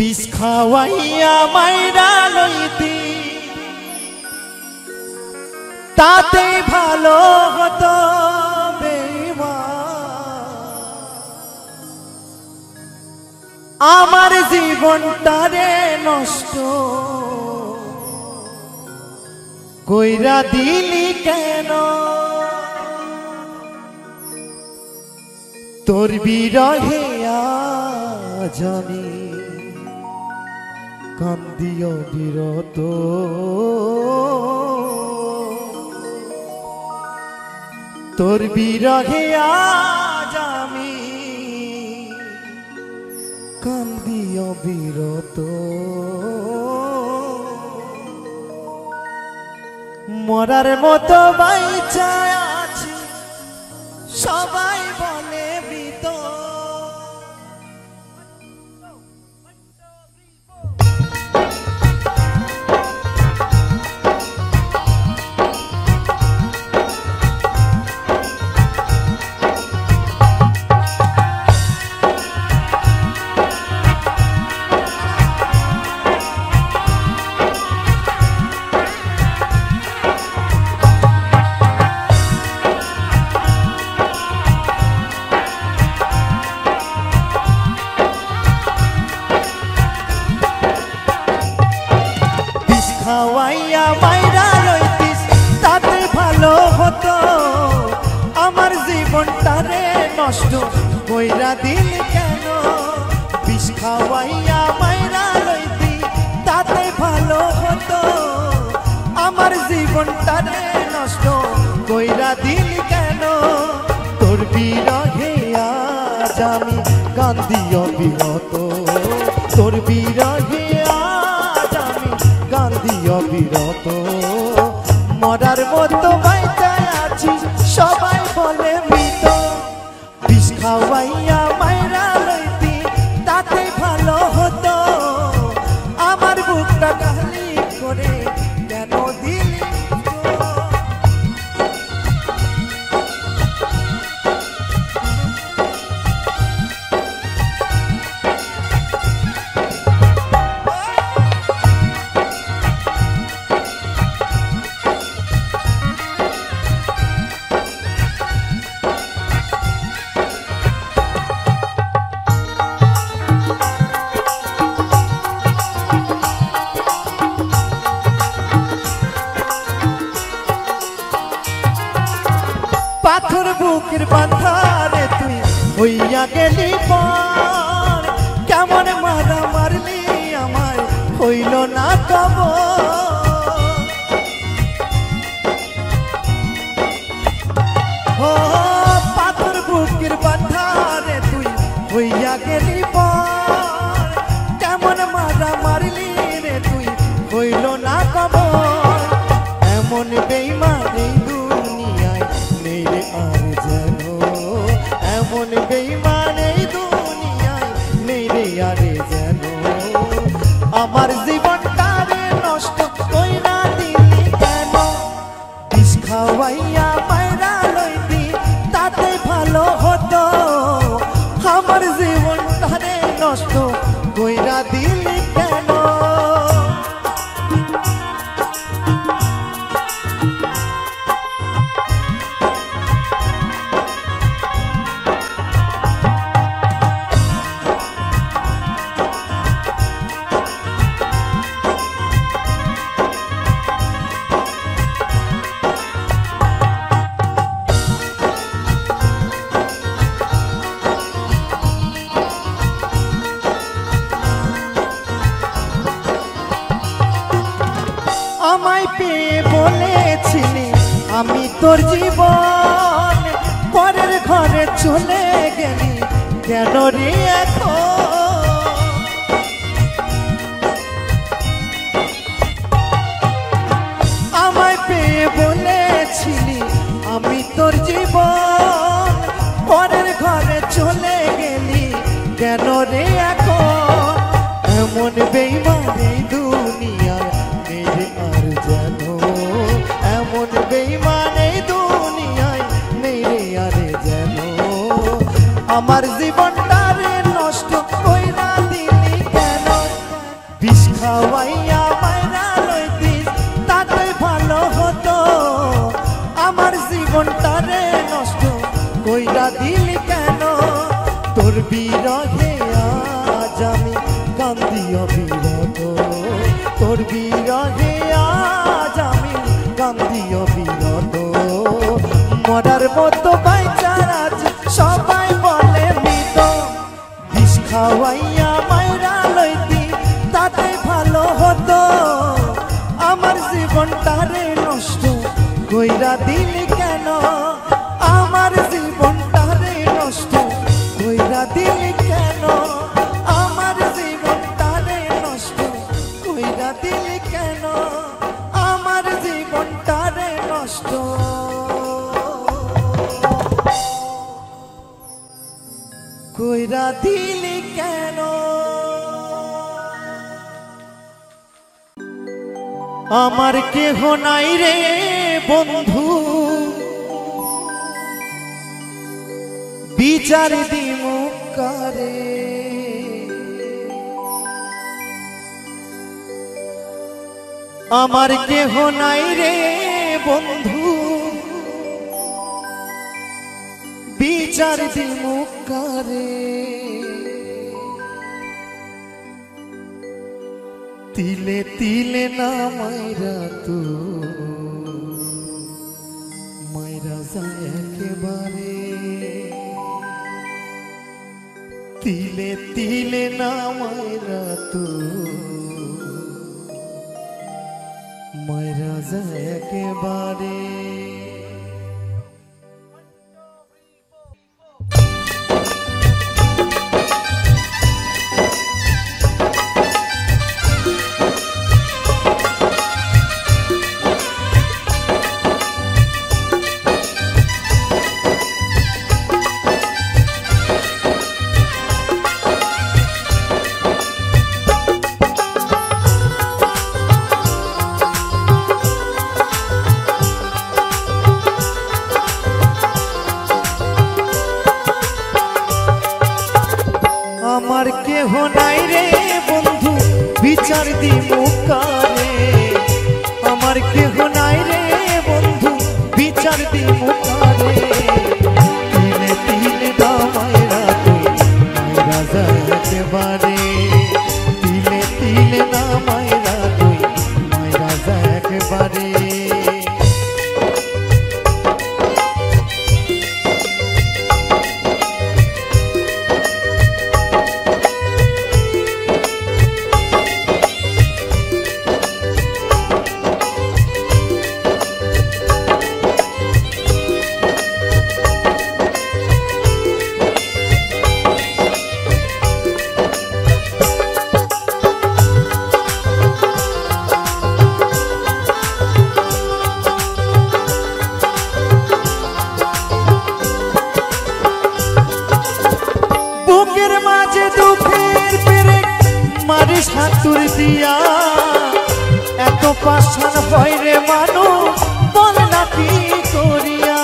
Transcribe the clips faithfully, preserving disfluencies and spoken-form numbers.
বিষ খাওয়াইয়া মাইরা লইতি তাতে ভালো হতো আমার জীবনটারে নষ্ট কইরা দিলি কেন তোর বিরহে আজ আমি কান্দিও বিরত তোর বিরহে আজ আমি কান্দিও বিরত মরার মতো বাইচা আছি সবাই বলে মৃত খাওয়াইয়া মাইরা লইতিস তাতে ভালো হতো আমার জীবনটারে নষ্ট কইরা দিলি কেন বিষ খাওয়াইয়া মাইরা লইতি তাতে ভালো হতো আমার জীবনটারে নষ্ট কইরা দিলি কেন তোর বিরহে আজ আমি কান্দিও বিরত তোর বিরহে কান্দিও বিরত মরার মতো বাইচা আছি সবাই বলে মৃত বিষ খাওয়াইয়া মাইরা লইতি তাতে ভালো হতো আমার বুকটা খালি করে কেন দিলি পাথর বুকের বাঁধারে তুই হইয়া গেলি পর কেমন মারা মারলি আমার হইল না কব ও পাথর বুকের বাঁধারে তুই হইয়া গেলি পর কেমন মারা মারলি রে তুই হইল না কব এমন বেঈমান এই দুনিয়ায় নেই রে আর যেন এমন বেঈমান এই দুনিয়ায় নেই রে আর যেন আমার জীবনটারে নষ্ট কইরা দিলি কেন বিষ খাওয়াইয়া মাইরা লইতি তাতে ভালো হতো আমার জীবনটারে নষ্ট কইরা দিলি কেন আমায় পেয়ে বলেছিলি আমি তোর জীবন পরের ঘরে চলে গেলি কেন রে এখন আমায় পেয়ে বলেছিলি আমি তোর জীবন পরের ঘরে চলে গেলি কেন রে এখন এমন বেঈমান এই দুনিয়ায় নেই রে আর যেন এমন বেঈমান এই দুনিয়ায় নেই রে আর যেন আমার জীবনটারে নষ্ট কইরা দিলি কেন দিলি কেন তোর বিরহে আজ আমি কান্দি অবিরত তোর বিরহে আজ আমি কান্দি অবিরত মরার মতো বাইচার আজ সবাই বলে মৃত বিষ খাওয়াইয়া মাইরা লইতি তাতে ভালো হতো আমার জীবনটারে নষ্ট কইরা দিলি কেন আমার জীবনটারে নষ্ট কইরা দিলি কেন আমার জীবনটারে নষ্ট কইরা দিলি কেন আমার জীবনটারে নষ্ট কইরা দিলি কেন আমার কেহ নাই রে বন্ধু বিচার দিমু কারে আমার কেহ নাই রে বন্ধু বিচার দিমু কারে তিলে তিলে না মাইরা তু মাইরা যায় একেবারে তিলে তিলে না মাইরা তু মাইরা যায় একেবারে আমার কেহ নাই রে বন্ধু বিচার দিমু কারে আমার কেহ নাই রে বন্ধু বিচার দিমু কারে তিলে তিলে দামাইরা তুই মাইরা যায় একেবারে তিলে তিলে নামাইরা তুই মাইরা যায় একেবারে হাতুর দিয়া এত পাষাণ হয় রে মানুষ বল না কি করিয়া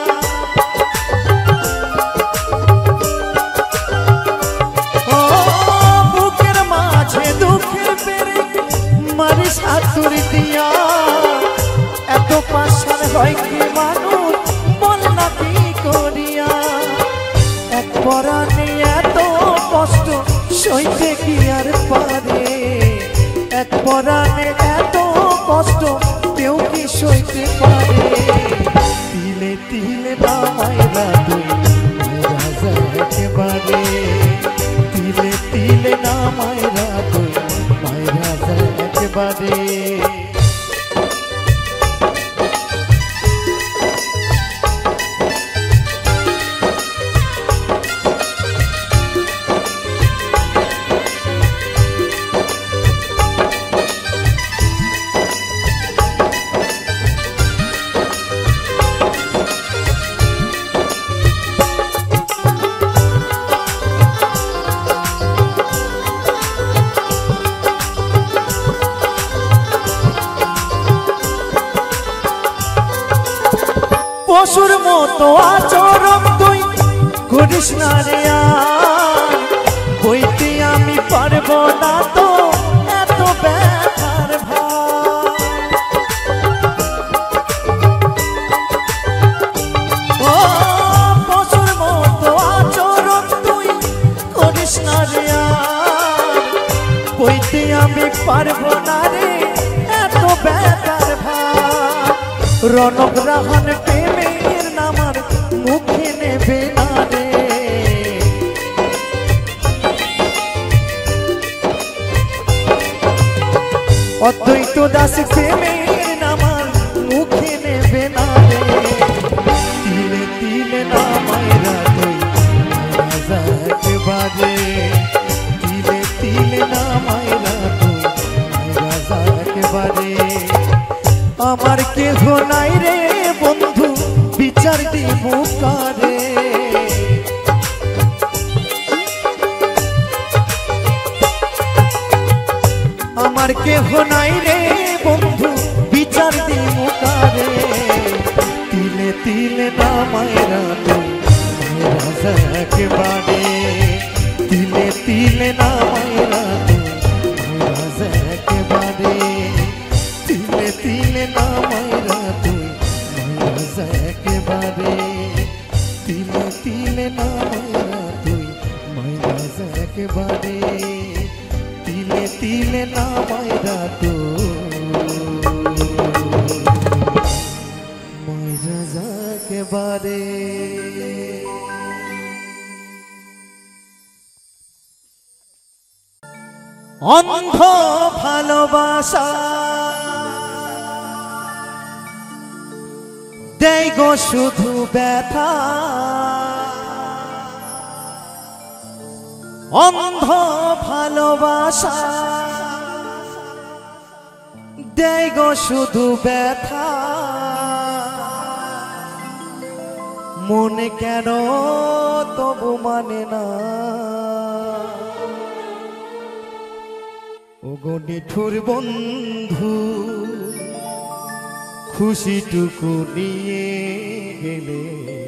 ও বুকের মাঝে দুঃখের পেরে মারিস হাতুর দিয়া এত পাষাণ হয় কি মানুষ বল না কি করিয়া এক পরাণে এত কষ্ট সইতে কি আর পারে এক পরাণে এত কষ্ট কেউ কি সইতে পারে তিলে তিলে নামাইরা তুই মাইরা যায় একেবারে তিলে তিলে নামাইরা তুই মাইরা যায় একেবারে পশুর মতো আচরণ তুই করিস না রে আর বইতে আমি পারবো না তো এত ব্যথার ভার ও পশুর মতো পারবো না রে এত ব্যথার ভার রনক রাহান প্রেমের নামার মুখে নেবে না রে অদ্বৈত দাস প্রেমের নামার মুখে নেবে না রে তিলে তিলে নামাইরা তুই রাজা একেবারে তিলে তিলে নামাইরা তুই রাজা একেবারে আমার কেহ নাই রে বন্ধু বিচার দিব কারে আমার কেহ নাই রে বন্ধু বিচার দিব কারে তিলে তিলে নামাইরা তুই রাজা একেবারে তিলে তিলে নামাইরা তুই রাজা একেবারে তিলে তিলে নামাইরা তুই রাজা একেবারে তিলে তিলে নামাইরা তুই রাজা একেবারে তিলে তিলে নামাইরা তুই রাজা একেবারে অন্ধ ভালোবাসা দেয় গো শুধু ব্যথা অন্ধ ভালোবাসা দেয় গো শুধু ব্যথা মনে কেন তবু মানে না ওগো নিঠুর বন্ধু খুশিটুকু নিয়ে গেলে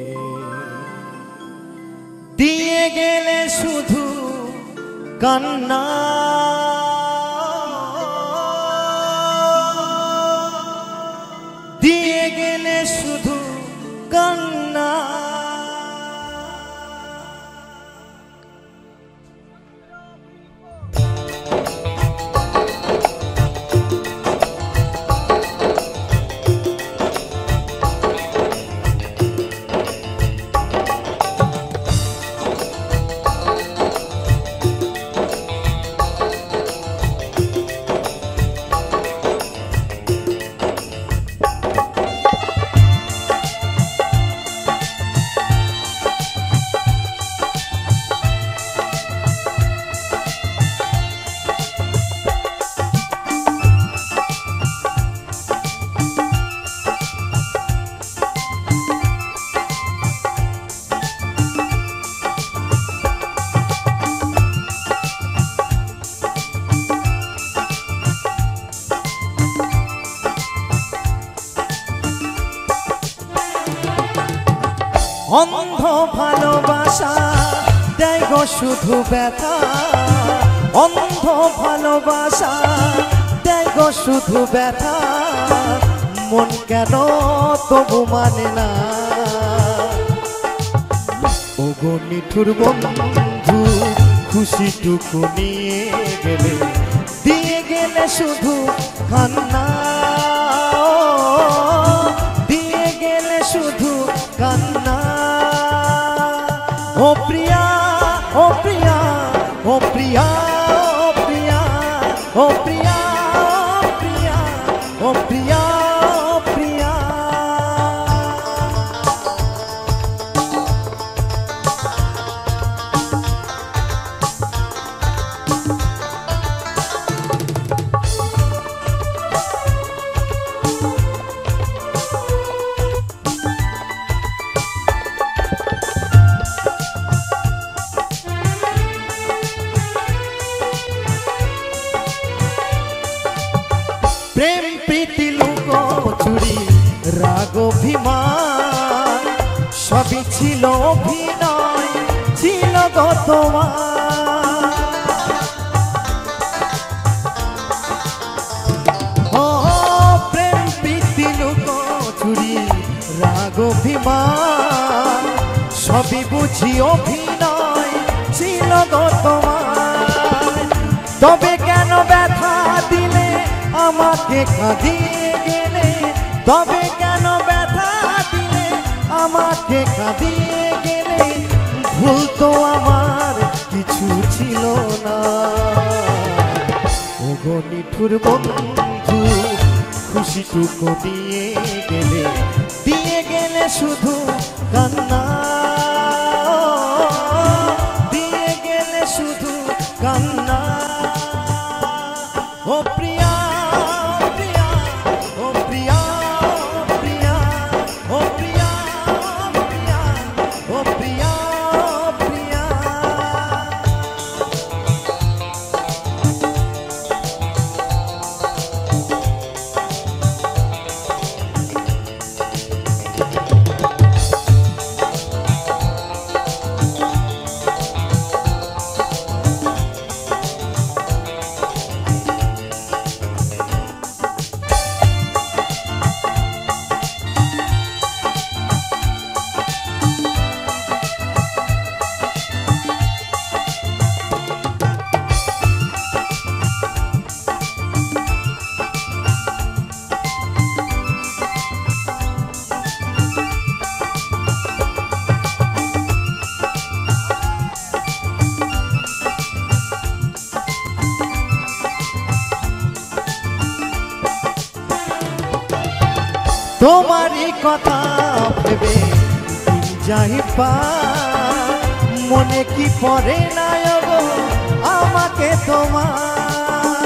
দিয়ে গেলে শুধু কান্না দিয়ে গেলে শুধু কান্না অন্ধ ভালোবাসা দেয় গো শুধু ব্যথা অন্ধ ভালোবাসা দেয় গো শুধু ব্যথা মন কেন তবু মানে না ওগো নিঠুর বন্ধু খুশিটুকু নিয়ে গেলে দিয়ে গেলে শুধু কান্না দিয়ে গেলে শুধু কান্না ও প্রিয়া ও প্রিয়া ও প্রিয়া ও প্রিয়া ও প্রিয়া প্রিয়া ও প্রিয়া ও প্রিয়া প্রেম প্রীতি লুকোচুরি রাগ অভিমান সবই ছিল অভিনয় ছিল গো তোমার ও প্রেম প্রীতি লুকোচুরি রাগ অভিমান সবই বুঝি অভিনয় ছিল গো তোমার তবে কেন ব্যথা আমাকে কাঁদিয়ে গেলে তবে কেন ব্যথা দিলে আমাকে কাঁদিয়ে গেলে ভুল তো আমার কিছু ছিল না ওগো নিঠুর বন্ধু খুশিটুকু দিয়ে গেলে দিয়ে গেলে শুধু কান্না দিয়ে গেলে শুধু কান্না ও প্রিয়া প্রিয়া ও প্রিয়া প্রিয়া ও প্রিয়া প্রিয়া ও প্রিয়া প্রিয়া তোমারই কথা ভেবে যাই পা মনে কি পড়ে না গো আমাকে তোমার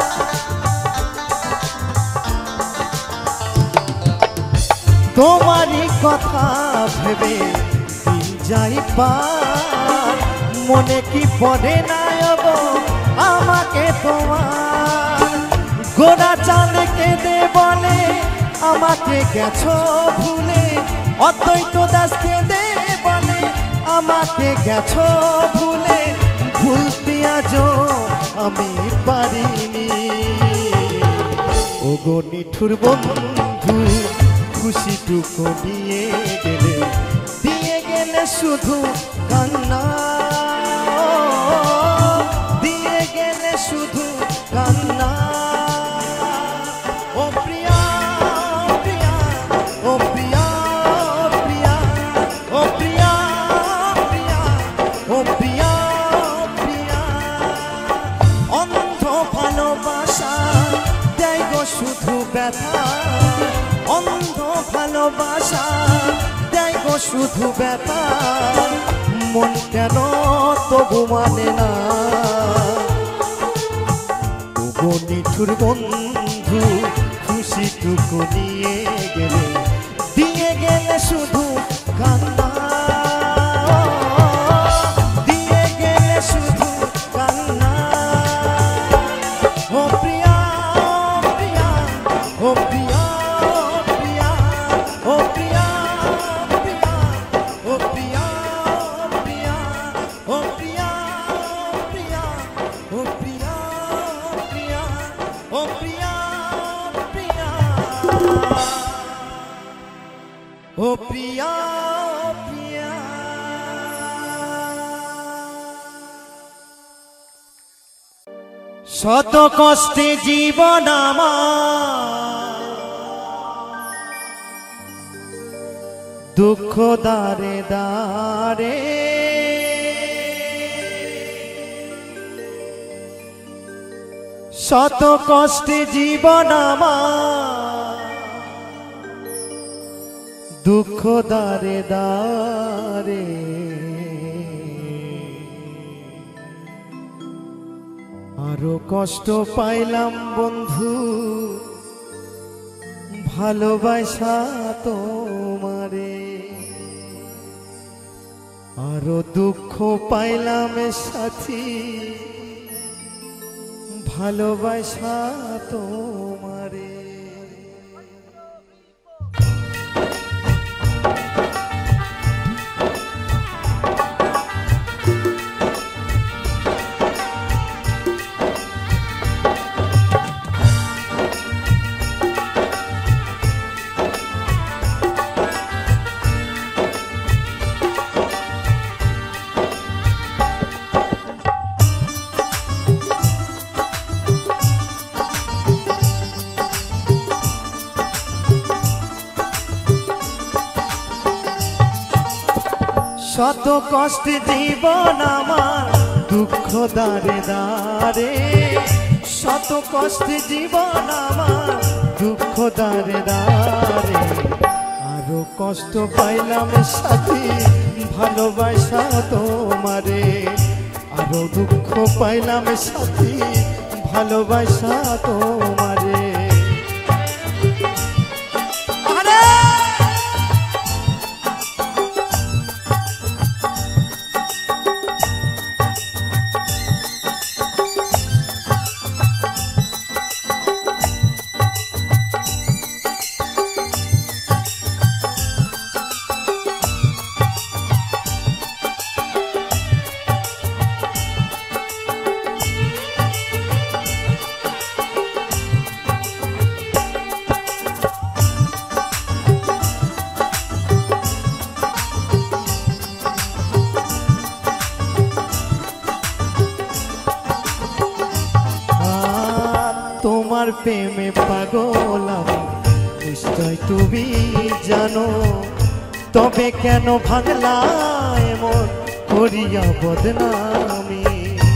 তোমারই কথা ভেবে যাই পা মনে কি পড়ে না গো আমাকে তোমার গোড়া চাঁদ কেঁদে বলে আমাকে গেছো ভুলে অদ্বৈত দাস কেঁদে বলে আমাকে গেছো ভুলে ভুলতে আজও আমি পারিনি ওগো নিঠুর বন্ধু খুশিটুকু দিয়ে গেলে দিয়ে গেলে শুধু কান্না দিয়ে গেলে শুধু কান্না ও প্রিয়া প্রিয়া ও প্রিয়া প্রিয়া ও প্রিয়া প্রিয়া ও প্রিয়া প্রিয়া অন্ধ ভালোবাসা দেয় গো শুধু ব্যথা অন্ধ ভালোবাসা দেয় গো শুধু ব্যথা মন কেন তবু মানে না ওগো নিঠুর বন্ধু খুশিটুকু দিয়ে গেলে দিয়ে গেলে শুধু কান্না দিয়ে গেলে শুধু কান্না ও প্রিয়া প্রিয়া ও প্রিয়া প্রিয়া ও প্রিয়া প্রিয়া ও প্রিয়া প্রিয়া ও প্রিয়া প্রিয়া ও প্রিয়া প্রিয়া ও প্রিয়া প্রিয়া ও প্রিয়া প্রিয়া শত কষ্টে জীবন আমার দুঃখ দারে দারে শত কষ্টে জীবন আমার দুঃখ দারে দারে আরো কষ্ট পাইলাম বন্ধু ভালোবাসা তোমারে আরো দুঃখ পাইলাম সাথী ভালোবাসা তোমারে শত কষ্ট জীবন আমার দুঃখ দারে দারে শত কষ্ট জীবন আমার দুঃখ দারে দারে আরো কষ্ট পাইলাম সাথী ভালোবাসা তোমারে আরো দুঃখ পাইলাম সাথী ভালোবাসা তোমারে তোমার প্রেমে পাগল আমি নিশ্চয় তুমি জানো তবে কেন ভাঙলা এমন করিয়া বদনামি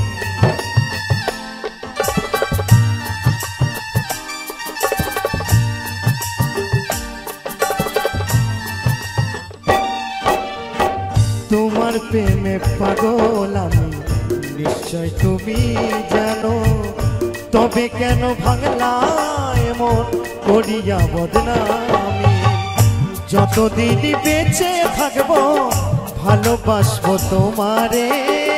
তোমার প্রেমে পাগল আমি নিশ্চয় তুমি জানো তবে কেন ভাঙলা এমন করিয়া বদনামি যতদিন বেঁচে থাকবো ভালোবাসবো তোমারে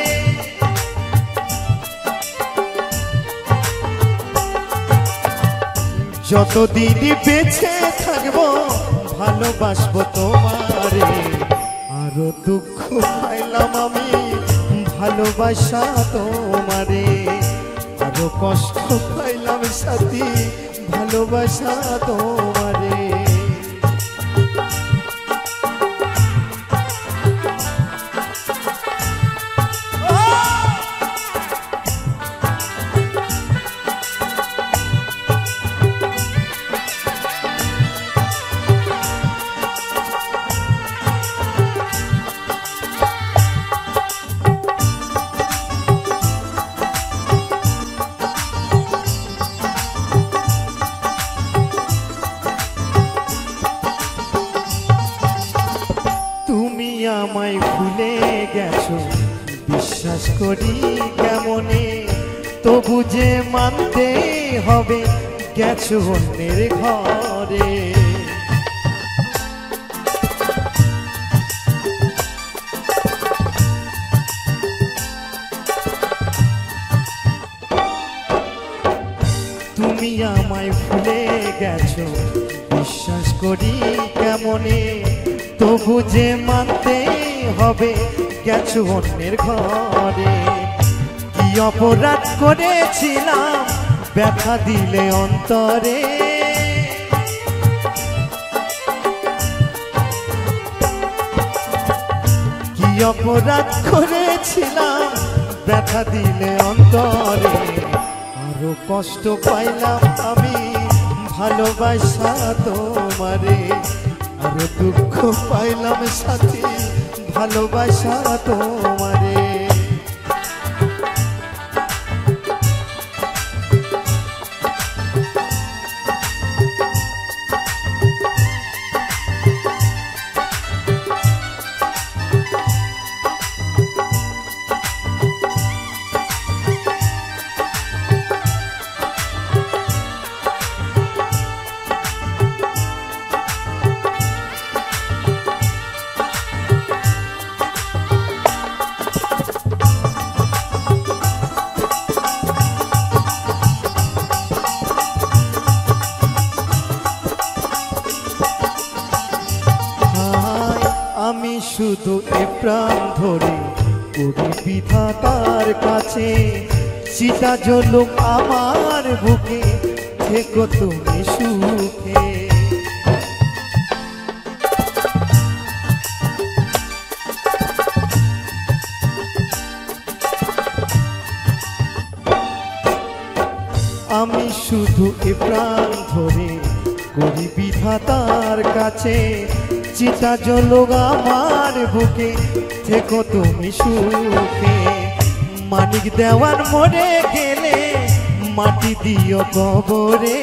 যতদিন বেঁচে থাকবো ভালোবাসবো তোমারে আরো দুঃখ পাইলাম আমি ভালোবাসা তোমারে আরো কষ্ট পাইলাম সাথী ভালোবাসা তোমারে আমায় ভুলে গেছো বিশ্বাস করি কেমনে তবু যে মানতে হবে গেছো অন্যের ঘরে তুমি আমায় ভুলে গেছো বিশ্বাস করি কেমনে তবু যে মানতে হবে গেছো অন্যের ঘরে কি অপরাধ করেছিলাম ব্যথা দিলে অন্তরে কি অপরাধ করেছিলাম ব্যথা দিলে অন্তরে আরো কষ্ট পাইলাম আমি ভালোবাসা তোমারে আরো দুঃখ পাইলাম সাথী ভালোবাসা তোমারে আমি শুধু এ প্রাণ ধরে করি বিধাতার কাছে চিতা জ্বলুক আমার বুকে থেকো তুমি সুখে আমি শুধু এ প্রাণ ধরে করি বিধাতার কাছে চিতা জ্বলুক আমার বুকে, থেকো তুমি সুখে। মানিক দেওয়ান মরে গেলে মাটি দিও কবরে।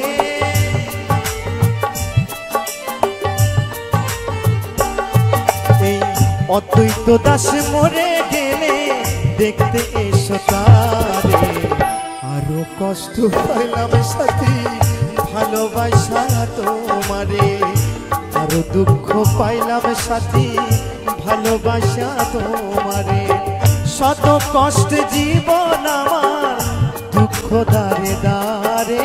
এই অদ্বৈত দাস মরে গেলে দেখতে এসো তারে। আরো কষ্ট পাইলাম সাথী ভালোবাসা তোমারে, আরো দুঃখ পাইলাম সাথী ভালোবাসা তোমারে। শত কষ্ট জীবন আমার দুঃখ দারে দারে।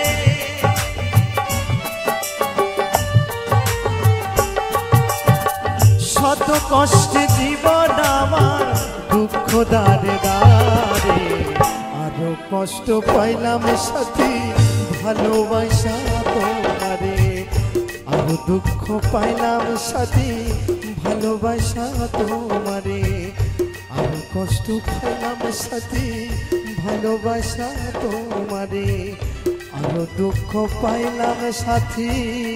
শত কষ্ট জীবন আমার দুঃখ দারে দারে। আরো কষ্ট পাইলাম সাথী ভালোবাসা তোমারে, আরো দুঃখ পাইলাম সাথী ভালোবাসা তোমারে। আরো কষ্ট পাইলাম সাথী ভালোবাসা তোমারে, আরো দুঃখ পাইলাম সাথী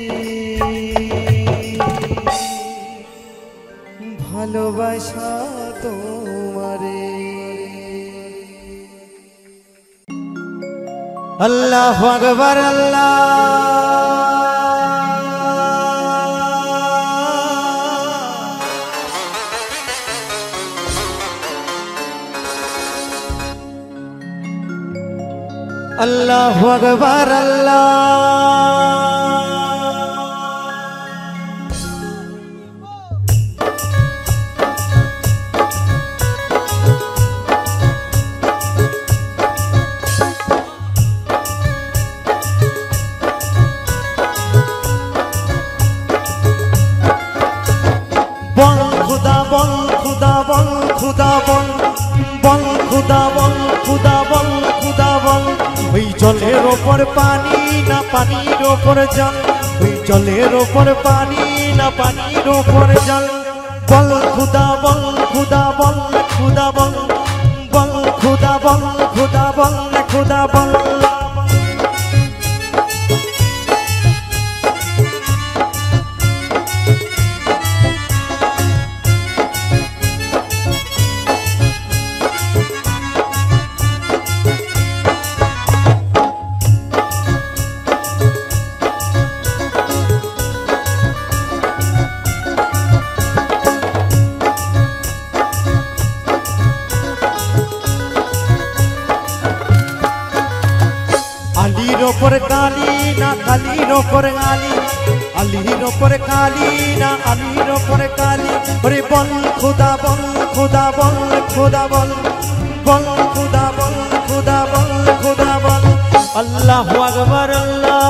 ভালোবাসা তোমারে। আল্লাহু আকবার আল্লাহ। আল্লাহু আকবার আল্লাহ। বল খুদা বল খুদা বল খুদা বল, বল খুদা বল খুদা বল খুদা বল। ওই জলের ওপর পানি না পানির ওপর জল, ওই জলের ওপর পানি না পানির ওপর জল। বল খুদা বল খুদা বল খুদা বল, বল খুদা বল খুদা বল খুদা বল। আলির ওপর কালি না কালির ওপর আলি, আলির ওপর কালি না আলির ওপর কালি। ওরে বল খুদা বল খুদা বল খুদা বল, বল খুদা বল খুদা বল খুদা বল। আল্লাহু আকবার আল্লাহ।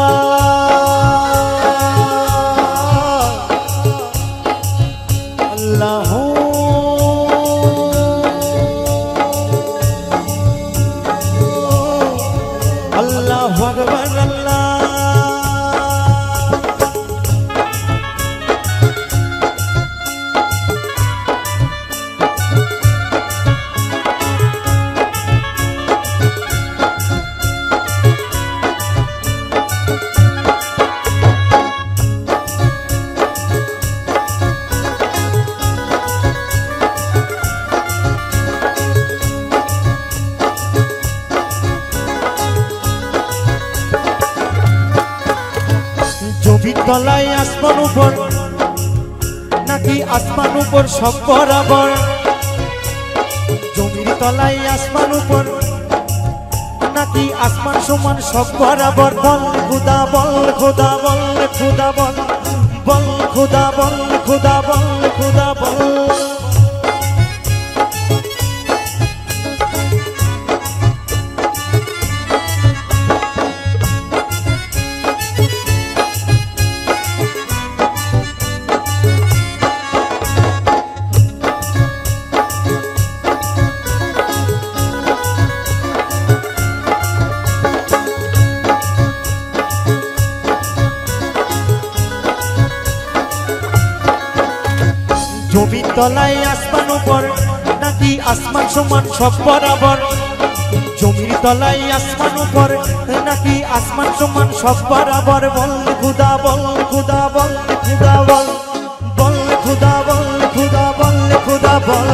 আল্লাহু আল্লাহু আকবার আল্লাহ। জমির তলায় আসমান উপর নাকি আসমান উপর সব বরাবর। জমির তলায় আসমান উপর নাকি আসমান সমান সব বরাবর। বল খুদা বল খুদা বল খুদা বল, বল খুদা বল খুদা বল খুদা বল। জমির তলায় আসমান উপর নাকি আসমান সমান সব বরাবর। জমির তলায় আসমান উপর নাকি আসমান সমান সব বরাবর। বল খুদা বল খুদা বল খুদা বল, বল खुदा बल खुदा बल खुदा बल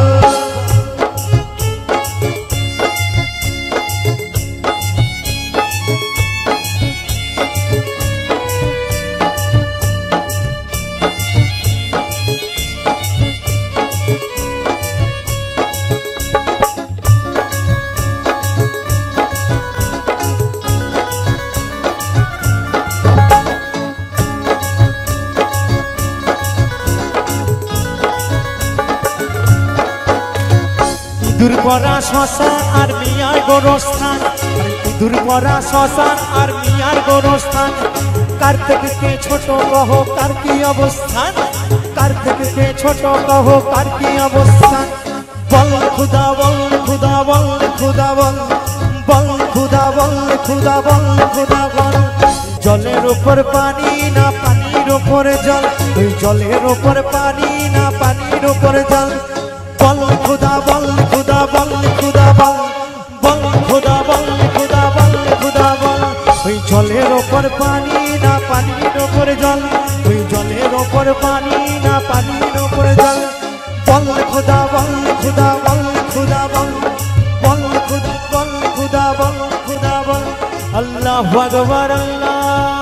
দুর্বরা শ্মশান আর মিয়ার গোরস্থান দুর্বরা শ্মশান আর মিয়ার গোরস্থান কার থেকে ছোট কহ কার কি অবস্থান কার থেকে ছোট কহ কার কি অবস্থান বল খুদা বল খুদা বল খুদা বল বল খুদা বল খুদা বল খুদা বল জলের উপর পানি না পানির উপর জল ওই জলের উপর পানি না পানির উপর জল বল খুদা বল খুদা বল খুদা বল বল খুদা বল খুদা বল খুদা বল ওই জলের ওপর পানি না পানির ওপর জল ওই জলের ওপর পানি না পানির ওপর জল বল খুদা বল খুদা বল খুদা বল বল খুদা বল খুদা বল খুদা বল আল্লাহু আকবার আল্লাহ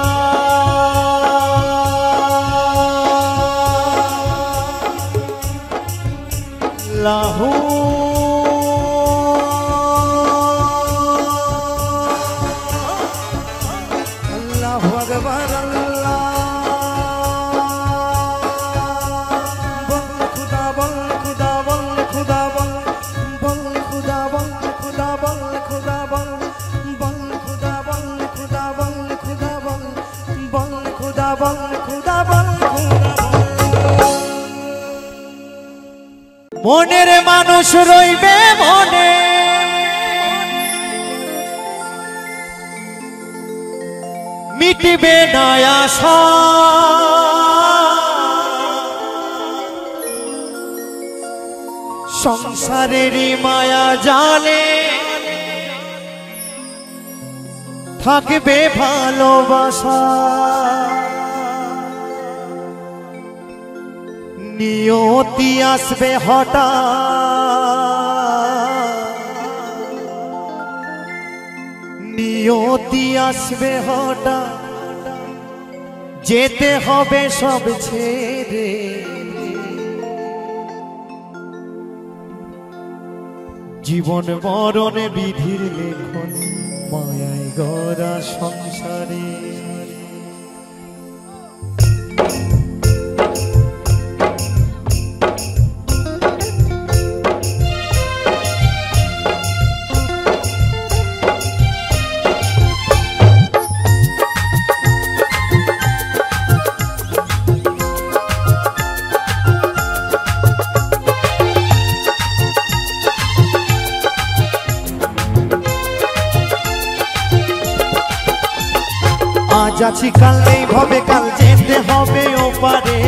Allahu Allahu Akbar Allah bol khuda bol khuda bol khuda bol bol khuda bol khuda bol khuda bol bol khuda bol khuda bol khuda bol bol khuda bol khuda bol মনের মানুষ রইবে মনে মিটবে না আশা সংসারেরই মায়া জালে থাকবে ভালোবাসা নিয়তি আসবে হঠাৎ নিয়তি আসবে হঠাৎ যেতে হবে সব ছেড়ে জীবন মরণ বিধির লেখন মায়ায় গড়া সংসারে আজ আছি কাল নেই ভবে কাল যেতে হবে ওপারে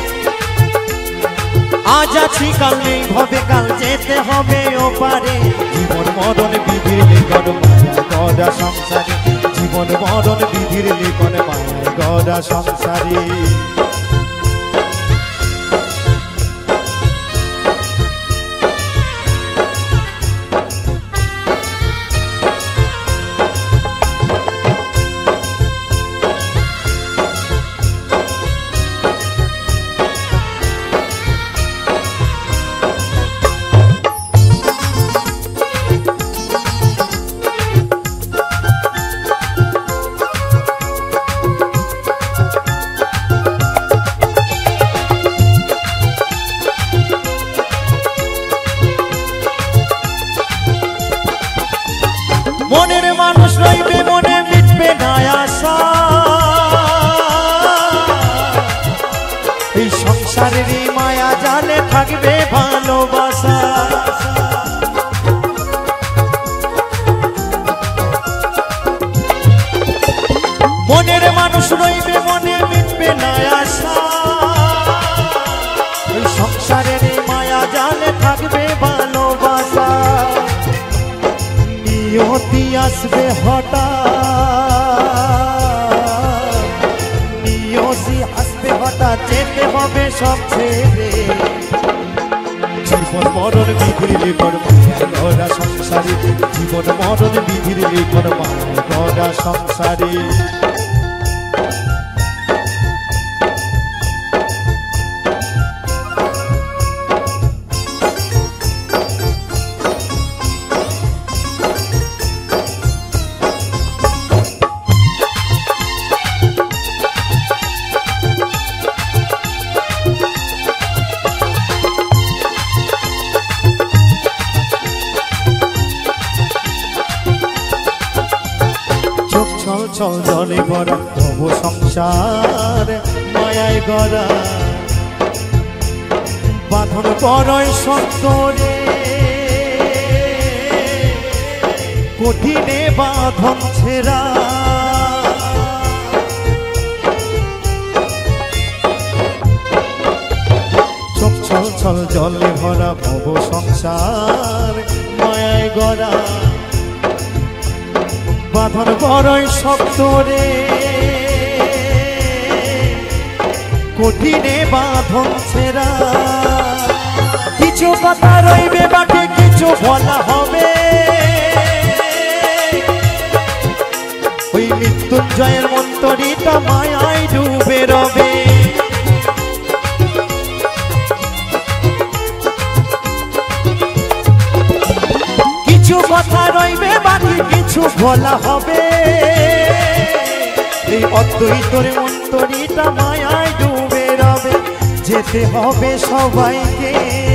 আজ আছি কাল নেই ভবে কাল যেতে হবে ওপারে জীবন মরণ বিধির লেখন মায়া গড়া সংসারে জীবন মরণ বিধির লেখন মায়া গড়া সংসারে মনের মানুষ রইবে মনে মিটবে না আশা এই সংসারের মায়া জালে থাকবে ভালোবাসা মনের মানুষ রইবে মনে মিটবে না আশা এই সংসারের মায়া জালে থাকবে ভালোবাসা নিয়তি আসবে হঠাৎ নিয়তি আসবে হঠাৎ যেতে হবে সব ছেড়ে জীবন মরণ বিধির লেখন মায়া গড়া সংসারে জীবন মরণ বিধির লেখন মায়া গড়া সংসারে চল জলে গড়া ভব সংসার মায়ায় গড়া বাঁধন বড়ই সন্তরে কঠিনে বাঁধন ছেড়া চোখ ছল ছল জলে ভরা ভব সংসার মায়ায় গড়া বাঁধন বড়ই শক্ত রে কঠিনে বাঁধন ছেড়া কিছু কথা রইবে বাকি কিছু বলা হবে ওই মৃত্যুঞ্জয়ের মন্তরীটা মায়ায় ডুবে রবে কিছু কথা রইবে বাকি কিছু বলা হবে এই অদ্বৈতর মন্তরীটা মায়ায় ডুবে রবে যেতে হবে সবাইকে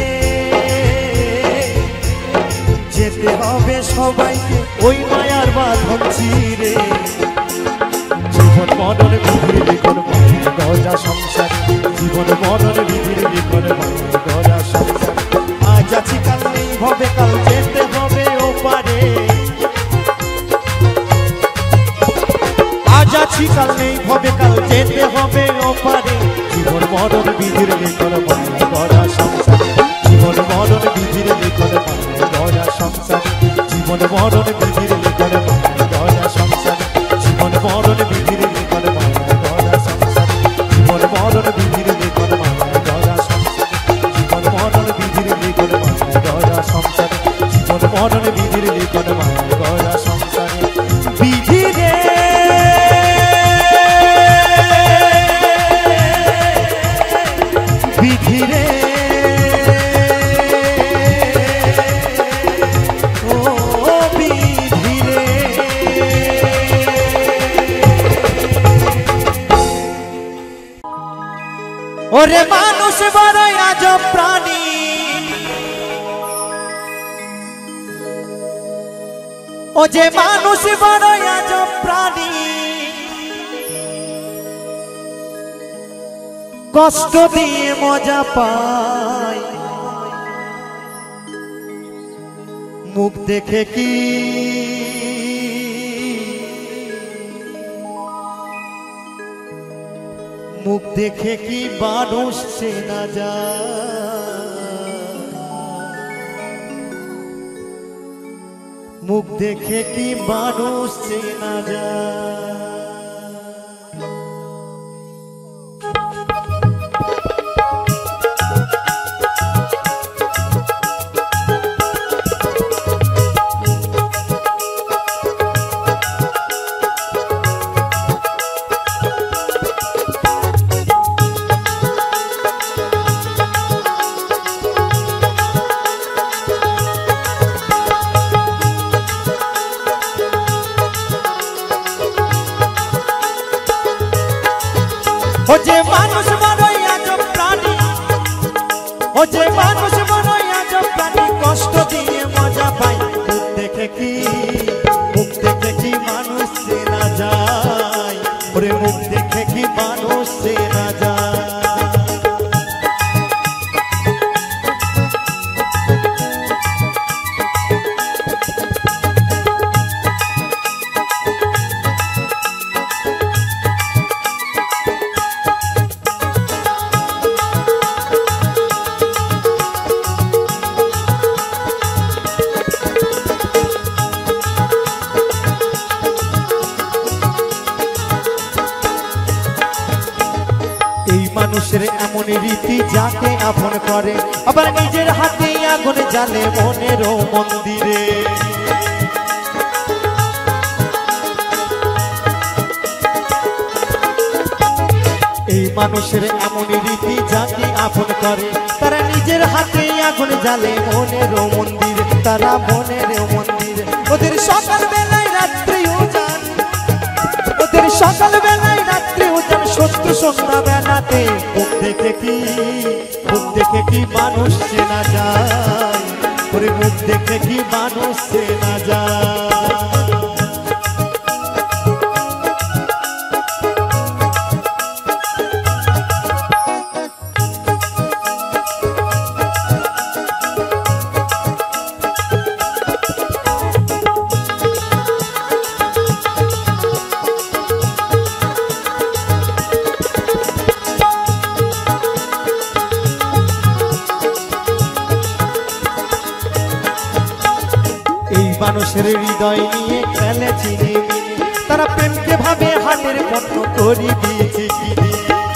যেতে হবে সবাইকে ওই মায়ার বাঁধন চিরে জীবন মরণ বিধির লেখন মায়া গড়া সংসার জীবন মরণ বিধির লেখন মায়া গড়া সংসার আজ আছি কাল নেই হবে কাল যেতে হবে ওপারে আজ আছি কাল নেই হবে কাল যেতে হবে ওপারে জীবন মরণ বিধির লেখন মায়া গড়া সংসার জীবন মরণ বিধির লেখন মায়া গড়া সংসার জীবন মরণ বিধির লেখন মায়া গড়া সংসার জীবন মরণ বিধির লেখন মায়া গড়া সংসার জীবন মরণ বিধির লেখন মায়া গড়া সংসার জীবন মরণ বিধির লেখন মায়া গড়া সংসার জীবন মরণ বিধির লেখন মায়া গড়া সংসার বিধি রে বিধি রে ও বিধি রে ওরে মানুষ বড়ই আজব প্রাণী ও যে মানুষ বড়ই আজব প্রাণী কষ্ট দিয়ে মজা পায় মুখ দেখে কি মুখ দেখে কি মানুষ চেনা যায় মুখ দেখে কি মানুষ চেনা যায় ও যে মানুষ বড়ই আজব প্রাণী ও যে মানুষ বড়ই আজব প্রাণী কষ্ট দিয়ে মজা পায় মুখ দেখে কি মুখ দেখে কি মানুষ চেনা যায় ওরে মুখ দেখে কি মানুষ চেনা যায় মানুষের এমন রীতি যাকে আপন করে আবার নিজের হাতে আর জালে মনের মন্দিরে। এই মানুষের এমন রীতি যাকে আপন করে তারা নিজের হাতে আগুন জ্বালে মনের মন্দিরে, তারা মনের মন্দিরে। ওদের সকাল বেলায় রাত্রি উজান, ওদের সকাল বেলায় রাত্রি উজান, সত্য সন্ধ্যা বেলাতে মুখ দেখে কি মুখ দেখে কি মানুষ চেনা যায়, ওরে মুখ দেখে কি মানুষ চেনা যায়। মানুষের হৃদয় নিয়ে খেলে চিনি মিনি, তারা প্রেমকে ভাবে হাটের পণ্য করি দিয়েছে কিনে।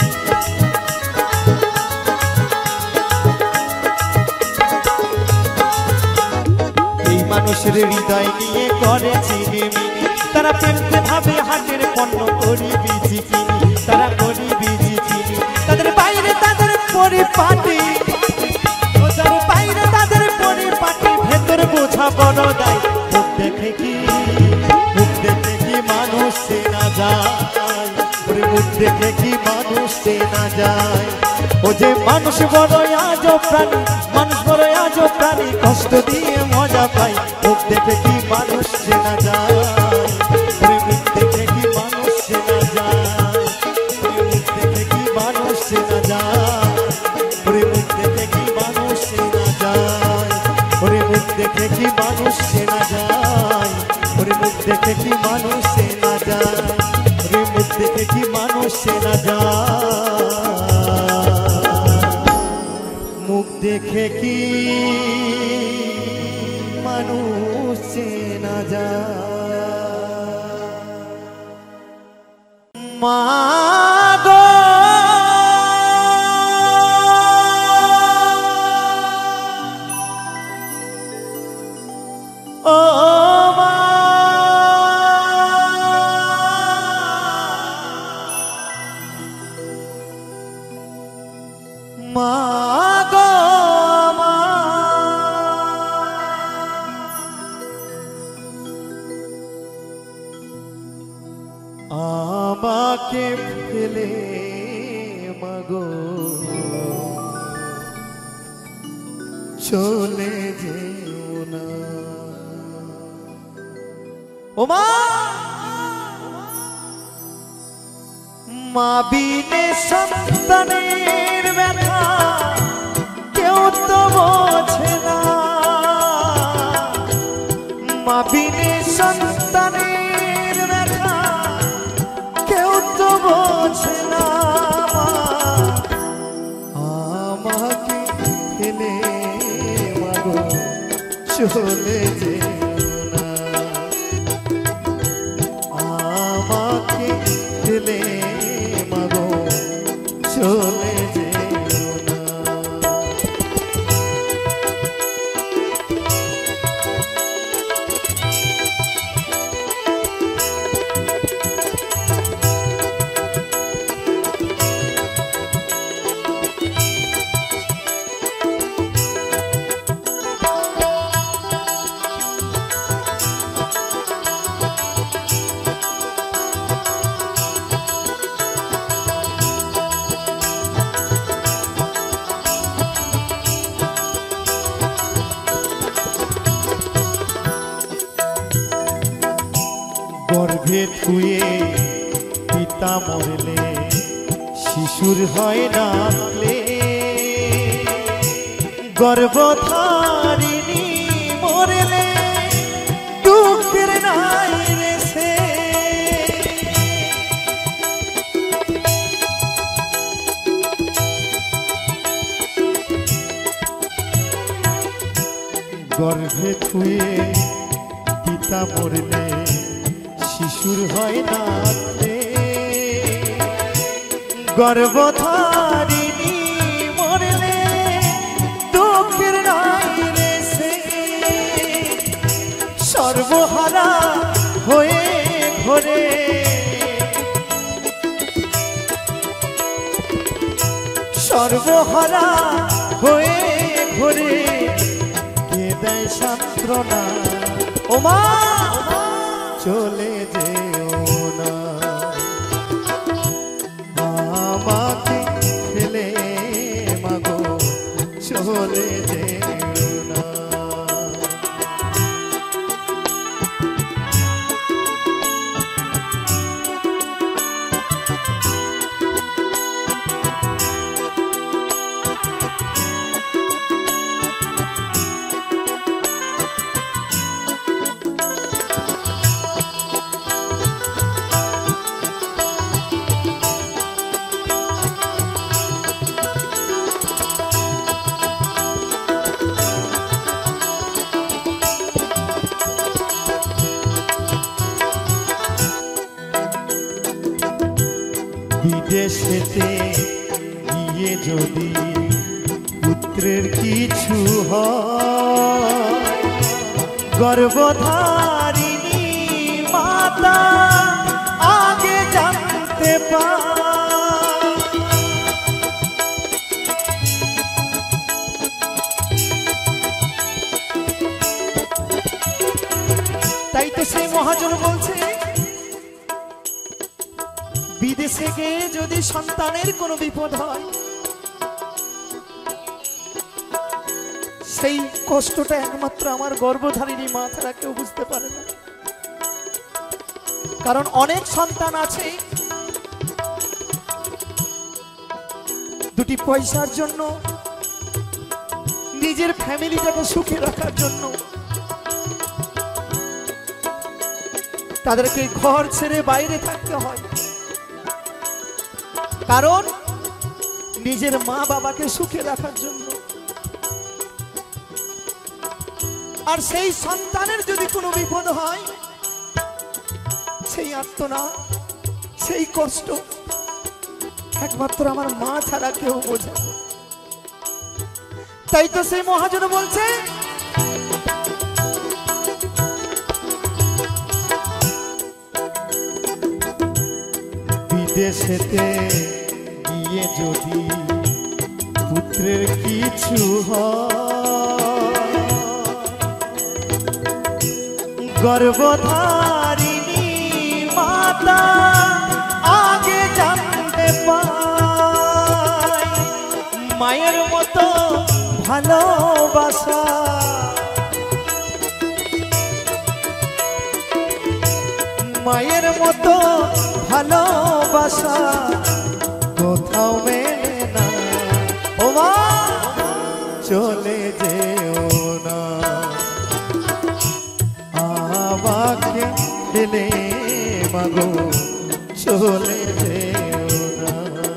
এই মানুষের হৃদয় নিয়ে করে চিনি মিনি, তারা প্রেমকে ভাবে হাটের পণ্য করি দিয়েছে কিনি, তারা করি দিয়েছে চিনি। তাদের বাইরে তাদের পরিপাটি, ওদের বাইরে তাদের পরিপাটি, ভেতর বোঝা বড় দায়। মুখ দেখে কি মুখ দেখে কি মানুষ চেনা যায়, ওরে মুখ দেখে কি মানুষ চেনা যায়। ও যে মানুষ বড় আজব প্রাণী, মানুষ বড় আজব প্রাণী, কষ্ট দিয়ে মজা পায়। মুখ দেখে কি মানুষ চেনা যায়, ওরে মুখ দেখে কি মানুষ চেনা যায়, ওরে মুখ দেখে কি মানুষ চেনা যায়, ওরে মুখ দেখে কি মানুষ চেনা যায়, ওরে মুখ দেখে কি মানুষ চেনা যায়, ওরে মুখ দেখে কি মানুষ চেনা যায়, ওরে মুখ দেখে কি মানুষ চেনা যায়, মুখ দেখে কি মানুষ চেনা যায়। মা গো ও মা, মা গো মা, আমাকে ফেলে মাগো চলে যেও না। ও মা, মা বিনে সন্তানের ব্যথা কেউ তো বোঝে না, মা বিনে সন্তানের ব্যথা কেউ তো বোঝে না। আমাকে ফেলে মাগো চলে যে মাগো চলে যে গর্ভে থুয়ে পিতা মরলে শিশুর হয় না প্লে, গর্ভধারিণী মরলে দুঃখের নাই রেসে। গর্ভে থুয়ে পিতা মরলে শিশুর হয় না প্লে, গর্ভধারিণী মরলে দুঃখের নাই রেসে। সর্বহারা হয়ে ঘোরে সর্বহারা হয়ে ঘোরে কে দেয় সান্ত্বনা ও মা চলে যেও না আমাকে ফেলে মাগো চলে যেও না বিদেশেতে গিয়ে যদি পুত্রের কিছু হয় গর্ভধারিণী মাতা আগে জানতে পায় তাই তো সেই মহাজন বলছে বিদেশে গিয়ে যদি সন্তানের কোনো বিপদ হয় সেই কষ্টটা একমাত্র আমার গর্ভধারিণী মা ছাড়া কেউ বুঝতে পারে না কারণ অনেক সন্তান আছে দুটি পয়সার জন্য নিজের ফ্যামিলিটাকে সুখে রাখার জন্য তাদেরকে ঘর ছেড়ে বাইরে থাকতে হয় কারণ নিজের মা বাবাকে সুখে রাখার জন্য আর সেই সন্তানের যদি কোনো বিপদ হয় সেই আর্তনাদ সেই কষ্ট একমাত্র আমার মা ছাড়া কেউ বোঝে তাই তো সেই মহাজন বলছে বিদেশেতে গিয়ে যদি পুত্রের কিছু হয় গর্ভধারিণী মাতা আগে জানতে পায় মায়ের মতো ভালোবাসা মায়ের মতো ভালোবাসা কোথাও মেলে না ও মা চলে যেও না আমাকে ফেলে মাগো চলে যেও না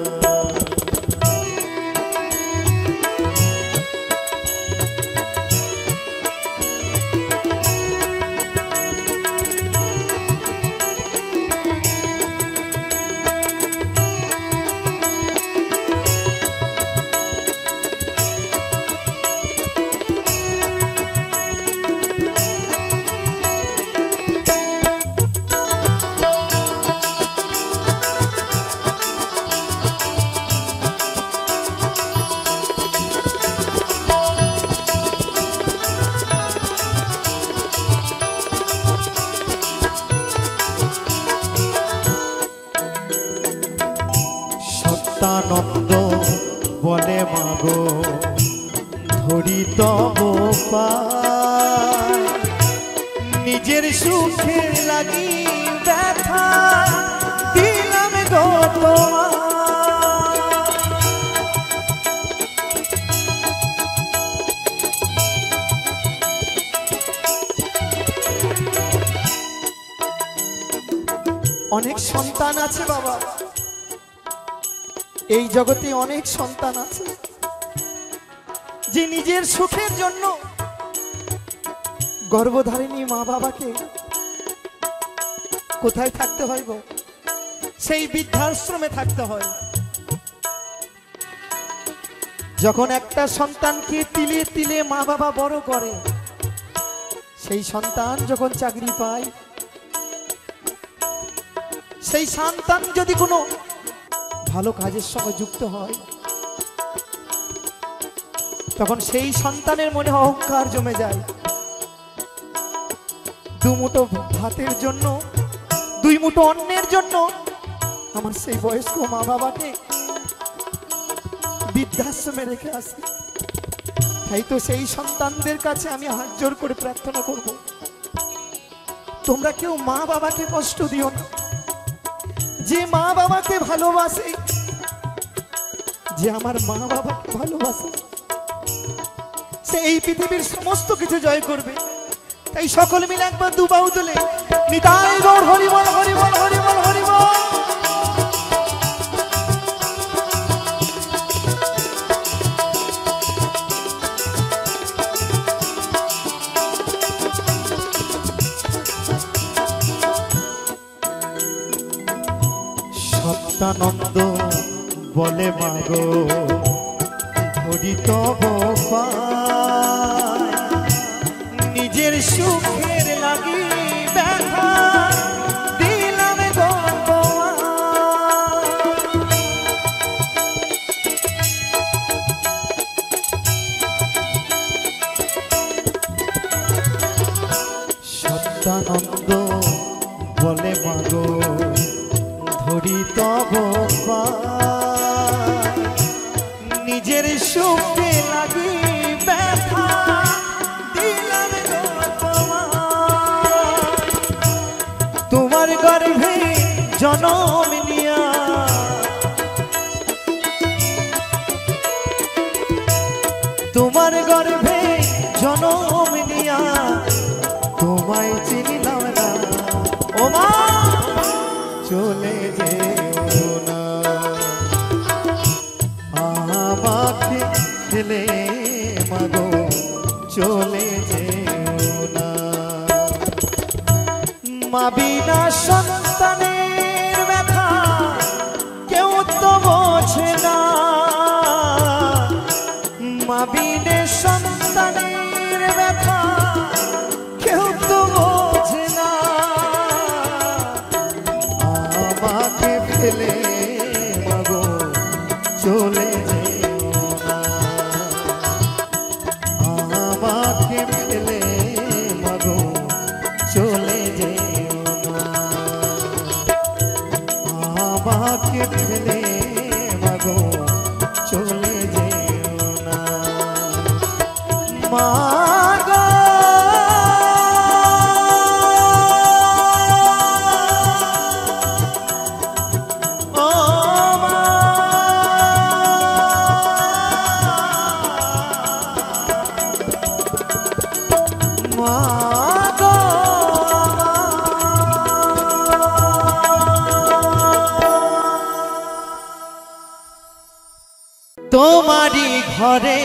সত্যানন্দ বলে মাগো ধরি তব পায় নিজের সুখের লাগি ব্যথা দিলাম গো তোমার অনেক সন্তান আছে বাবা এই জগতে অনেক সন্তান আছে যে নিজের সুখের জন্য গর্ভধারিণী মা বাবাকে কোথায় থাকতে হয় গো সেই বৃদ্ধাশ্রমে থাকতে হয় যখন একটা সন্তানকে তিলে তিলে মা বাবা বড় করে সেই সন্তান যখন চাকরি পায়, সেই সন্তান যদি কোনো ভালো কাজের সঙ্গে যুক্ত হয়, তখন সেই সন্তানের মনে অহংকার জমে যায়। দুমুঠো ভাতের জন্য, দুই মুঠো অন্নের জন্য আমার সেই বয়স্ক মা বাবাকে বৃদ্ধাশ্রমে রেখে আসি। তাই তো সেই সন্তানদের কাছে আমি হাত জোর করে প্রার্থনা করব, তোমরা কেউ মা বাবাকে কষ্ট দিও না। যে মা বাবাকে ভালোবাসে, যে আমার মা বাবাকে ভালোবাসে, সে এই পৃথিবীর সমস্ত কিছু জয় করবে। তাই সকল মিলে একবার দুবাহু তুলে নিতাই গৌর হরি বল, হরি বল, হরি বল, হরি বল। সত্যানন্দ বলে মাগো ধরি তব পায়, নিজের সুখের লাগি ব্যথা দিলাম ভগবান। সত্যানন্দ বলে মাগো ধরি তব পায়, নিজের সুখে লাগি ব্যথা দিলাম ভগবান। তোমার গর্ভে জনম নিয়া, তোমার গর্ভে জনম নিয়া তোমায় চিনিলাম না। ও মা চলে যেও না, আমাকে ফেলে মাগো চলে যেও না। মা বিনা সন্তানের ব্যথা কেউ তো বোঝে না, মা বিনে সন্তানের ব্যথা কেউ তো বোঝে না। আমাকে ফেলে মাগো চলে যেও না, আমাকে ফেলে মাগো চলে যেও না, আমাকে ফেলে মাগো চলে যেও না। মাগো তোমারি ঘরে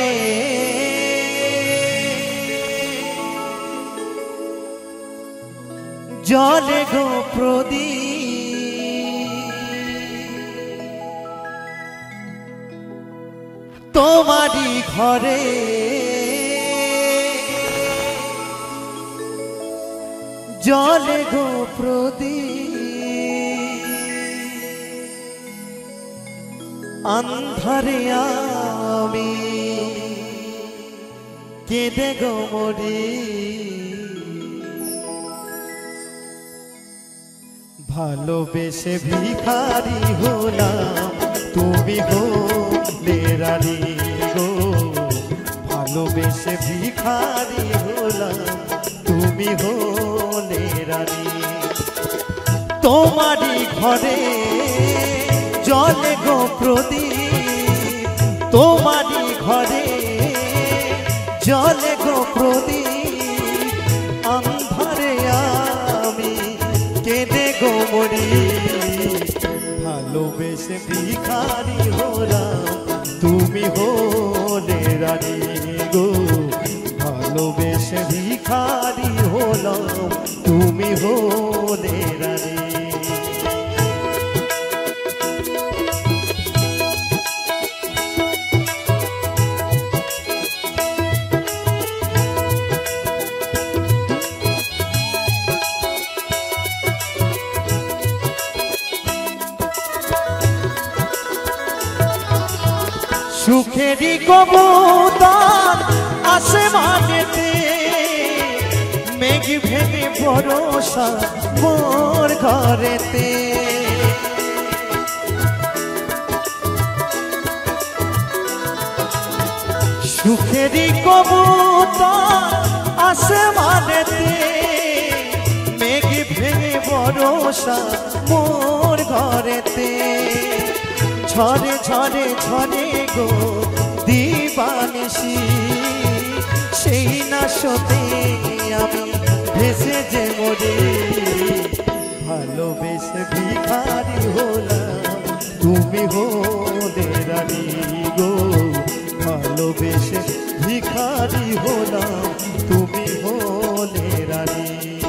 জলে গো প্রদীপ, তোমারি ঘরে জলে গো প্রদীপ, আন্ধারে আমি কেঁদে গো মরি। ভালোবেসে ভিখারি হলাম তুমি হলে রানী গো, ভালোবেসে ভিখারি হলাম তুমি হলে রানী। তোমারি ঘরে জলে গো প্রদীপ, তোমারি ঘরে জলে গো প্রদীপ, আন্ধারে আমি কেঁদে গো মরি। ভালোবেসে ভিখারি হলাম তুমি হলে রানী গো, ভালোবেসে ভিখারি হলাম তুমি হলে রানী। সুখেরই কবুতর আসমানেতে মেঘ ভেঙে ভরসা মোর ঘরেতে সুখেরই কবুতর আসমানেতে মেঘ ভেঙে ভরসা মোর ঘরেতে ঝরে ঝরে ঝরে গো দিবানিশি সেই নাশতে আমি ভেসে যে মরে ভালোবেসে ভিখারি হলাম তুমি হলে রানী গো ভালোবেসে ভিখারি হলাম তুমি হলে রানী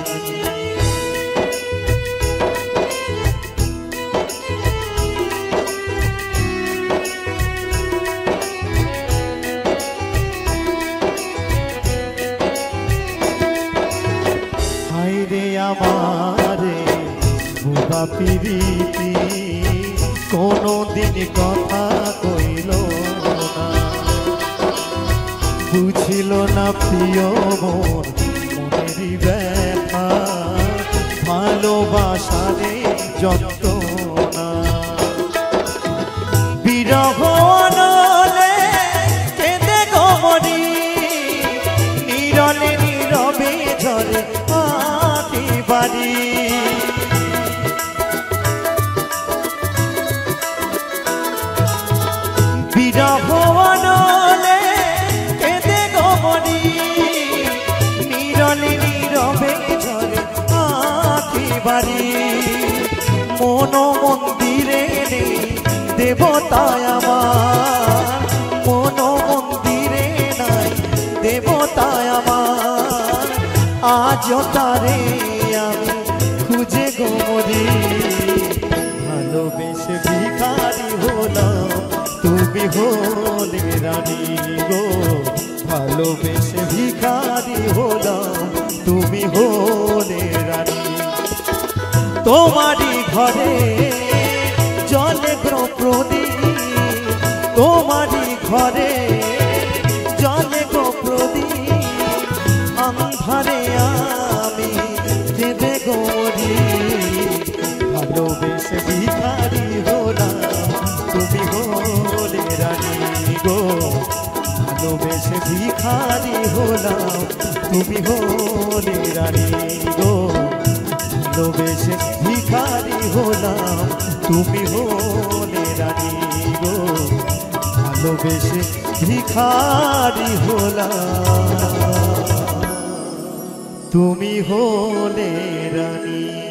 আমারে বুবা পিরিতি কোনো দিন কথা কইল না বুঝিল না প্রিয় মোর মনেরই ব্যথা ভালোবাসারে যন্ত্রণা বিরহ নলে কেঁদে গোমরি নীরলে নীরবে ঝরে বাড়ি বিরহ নলে কেঁদে গোমরি নীরলে নীরবে ঝরে আঁকি বাড়ি মন মন্দিরে দেবতায় আমার মন মন্দিরে নাই দেবতায় আমার আজ তারে আমি খুঁজে গোমরি ভালোবেসে ভিখারি হলাম তুমি হলে রানী গো ভালোবেসে ভিখারি হলাম তুমি হলে রানী তোমারই ঘরে জলে প্রদীপ তোমারই ঘরে জলে প্রদীপ আন্ধারে আমি কেঁদে গোমরি ভালোবেসে ভিখারি হলাম তুমি হলে রানী গো ভালোবেসে ভিখারি হলাম তুমি হলে রানী গো ভালোবেসে ভিখারি হলাম তুমি হলে রানী গো ভালোবেসে ভিখারি হলাম তুমি হলে রানী।